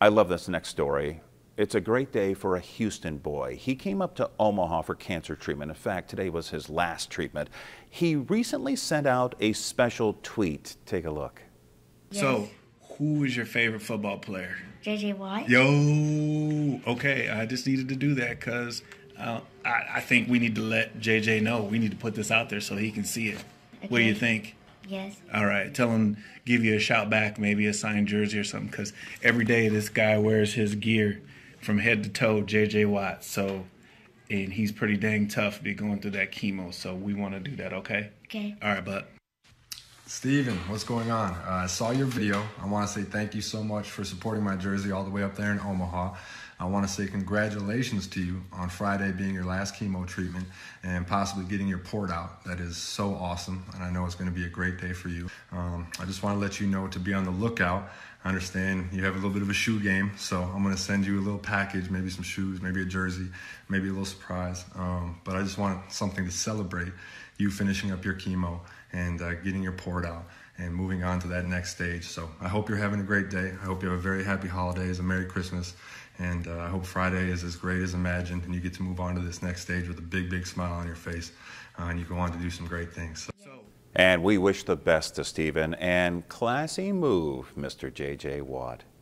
I love this next story. It's a great day for a Houston boy. He came up to Omaha for cancer treatment. In fact, today was his last treatment. He recently sent out a special tweet. Take a look. Yes. So, who is your favorite football player? J.J. Watt. Yo, okay, I just needed to do that because I think we need to let JJ know. We need to put this out there so he can see it. Okay. What do you think? Yes. All right, tell him, give you a shout back, maybe a signed jersey or something, because every day this guy wears his gear from head to toe, J.J. Watt. So, and he's pretty dang tough to be going through that chemo. So we want to do that, okay? Okay. All right, bud. Steven, what's going on? I saw your video. I want to say thank you so much for supporting my jersey all the way up there in Omaha. I want to say congratulations to you on Friday being your last chemo treatment and possibly getting your port out. That is so awesome, and I know it's going to be a great day for you. I just want to let you know to be on the lookout. I understand you have a little bit of a shoe game, so I'm going to send you a little package, maybe some shoes, maybe a jersey, maybe a little surprise. But I just want something to celebrate you finishing up your chemo and getting your port out and moving on to that next stage. So I hope you're having a great day. I hope you have a very happy holidays, a Merry Christmas, and I hope Friday is as great as imagined and you get to move on to this next stage with a big, big smile on your face and you go on to do some great things. And we wish the best to Stephen, and classy move, Mr. J.J. Watt.